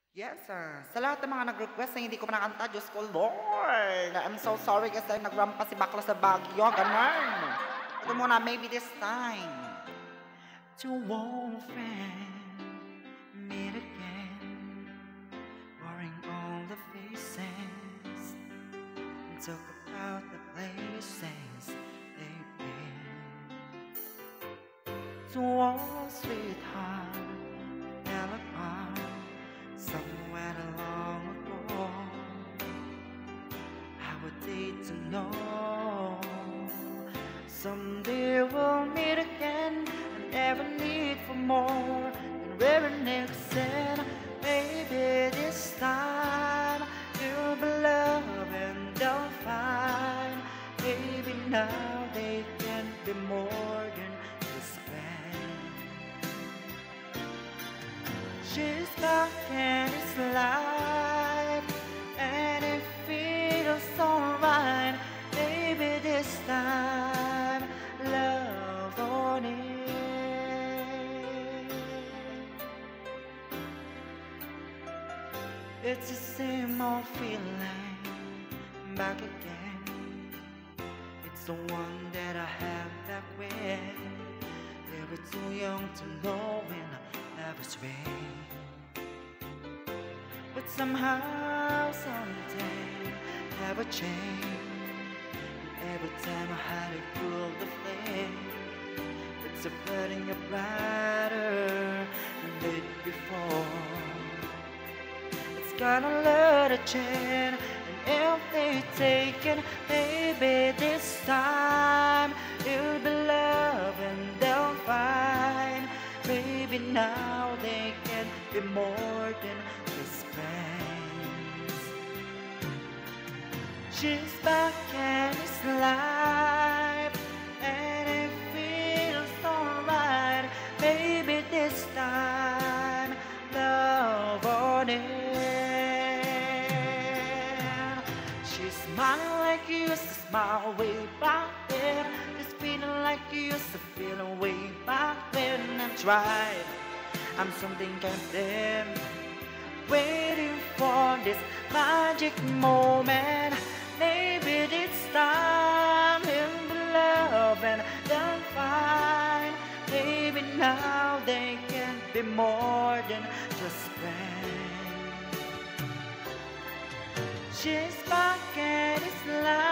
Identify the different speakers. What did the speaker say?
Speaker 1: Yes, sa lahat ng mga nag-request na hindi ko pa nakanta, Diyos ko, Lord, I'm so sorry kasi nagrampa si bakla sa Baguio, ganun. Ito muna, maybe this time. To old friend, meet again, wearing all the faces, and talk about the places they've been. To old sweetheart, fell apart somewhere long ago. I would need to know someday we'll meet again and never need for more than we're and maybe this time you'll be loved and they'll find maybe now they can be more than just friends. She's back and it's life, and it feels alright. Maybe this time, love on it. It's the same old feeling back again. It's the one that I have back when we were too young to know when love was real. But somehow, someday, that would change. And every time I had to cool the flame, it's a burning up brighter than it before. It's got a lot of chance, and if they take it, maybe this time it'll be love and they'll find. Maybe now they can be more than just friends. She's back and it's life, and it feels alright. Maybe this time, love on it. She's smiling like you used to smile way back then. Just feeling like you used to feel way back when. I tried, I'm something condemned, waiting for this magic moment. Maybe this time he'll be love and they'll find. Maybe now they can be more than just friends. She's back and it's life.